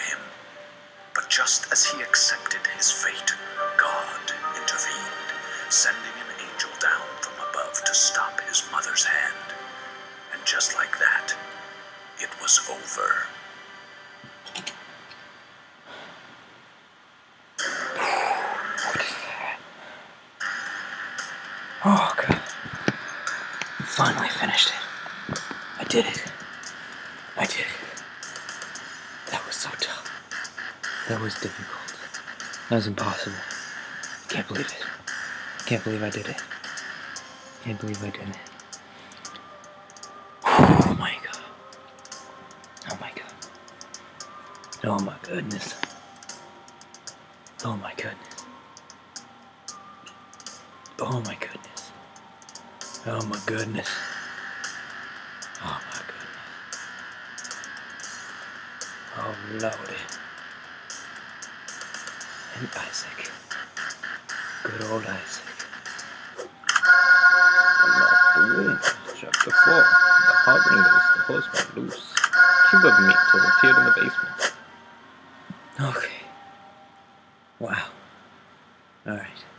him. But just as he accepted his fate, God intervened, sending an angel down from above to stop his mother's hand. And just like that, it was over. What is that? Oh, God. Finally finished it. I did it. I did it. That was so tough. That was difficult. That was impossible. Can't believe it. Can't believe I did it. Can't believe I did it. Oh my God. Oh my God. Oh my goodness. Oh my goodness. Oh my goodness. Oh my goodness. Oh my goodness. Oh Lordy. And Isaac. Good old Isaac. Unlock the womb. Chapter 4. The harbingers, the horseman loose. A cube of meat has appeared in the basement. Okay. Wow. Alright.